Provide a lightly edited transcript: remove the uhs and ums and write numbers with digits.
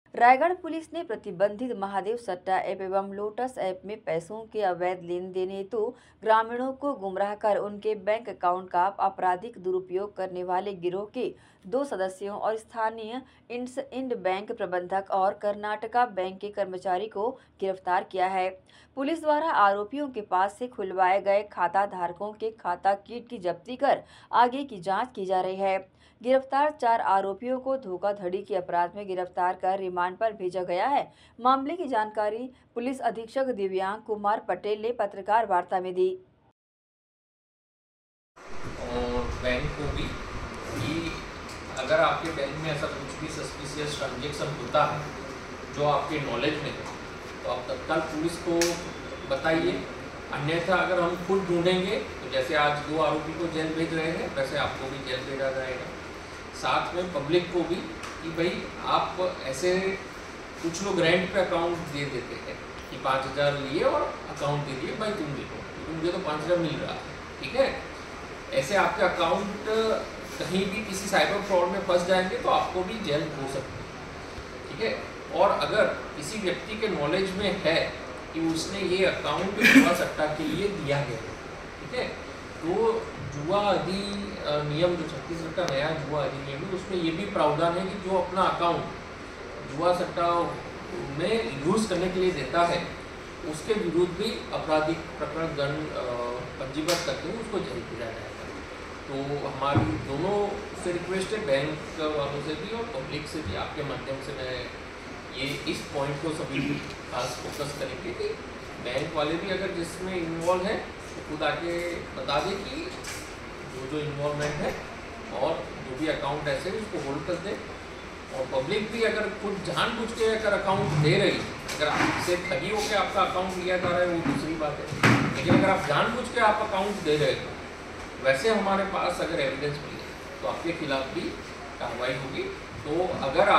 Raigarh police ने प्रतिबंधित महादेव सट्टा ऐप एवं लोटस ऐप में पैसों के अवैध लेन देन हेतु ग्रामीणों को गुमराह कर उनके बैंक अकाउंट का आपराधिक दुरुपयोग करने वाले गिरोह के 2 सदस्यों और स्थानीय इंड बैंक प्रबंधक और कर्नाटका बैंक के कर्मचारी को गिरफ्तार किया है। पुलिस द्वारा आरोपियों के पास से खुलवाए गए खाता धारकों के खाता कीट की जब्ती कर आगे की जाँच की जा रही है। गिरफ्तार 4 आरोपियों को धोखाधड़ी के अपराध में गिरफ्तार कर रिमांड पर भेजा गया है। मामले की जानकारी पुलिस अधीक्षक दिव्यांग कुमार पटेल ने पत्रकार वार्ता में दी। और बैंक को भी कि अगर आपके बैंक में ऐसा कुछ भी सस्पिशियस ट्रांजेक्शन होता है जो आपके नॉलेज में है तो आप तत्काल पुलिस को बताइए। अन्यथा अगर हम खुद ढूंढेंगे तो जैसे आज 2 आरोपी को जेल भेज रहे हैं वैसे आपको भी जेल भेजा जाएगा। साथ में पब्लिक को भी कि भाई आप ऐसे कुछ लोग रेंट पे अकाउंट दे देते हैं कि 5,000 लिए और अकाउंट दे दिए, भाई तुम देखो क्योंकि मुझे तो 5,000 मिल रहा है, ठीक है। ऐसे आपके अकाउंट कहीं भी किसी साइबर फ्रॉड में फंस जाएंगे तो आपको भी जेल हो सकती है, ठीक है। और अगर किसी व्यक्ति के नॉलेज में है कि उसने ये अकाउंट जुआ सट्टा के लिए दिया है, ठीक है, तो जुआ अधिनियम जो छत्तीसगढ़ का नया जुआ अधिनियम है उसमें ये भी प्रावधान है कि जो अपना अकाउंट जुआ सट्टा में यूज़ करने के लिए देता है उसके विरुद्ध भी आपराधिक प्रकरण पंजीबद्ध करके उसको जेल भेजा जाएगा। तो हमारी दोनों से रिक्वेस्ट है, बैंक वालों से भी और पब्लिक से भी, आपके माध्यम से मैं ये इस पॉइंट को सभी खास फोकस करेंगे कि बैंक वाले भी अगर जिसमें इन्वॉल्व है तो खुद आके बता दें कि जो इन्वॉल्वमेंट है और जो भी अकाउंट ऐसे उसको होल्ड कर दे। और पब्लिक भी अगर खुद जानबूझ के अगर अकाउंट दे रही, अगर आपसे ठगी होकर आपका अकाउंट लिया जा रहा है वो दूसरी बात है, लेकिन अगर आप जानबूझ के आप अकाउंट दे रहे हो वैसे हमारे पास अगर एविडेंस मिले तो आपके खिलाफ भी कार्रवाई होगी। तो अगर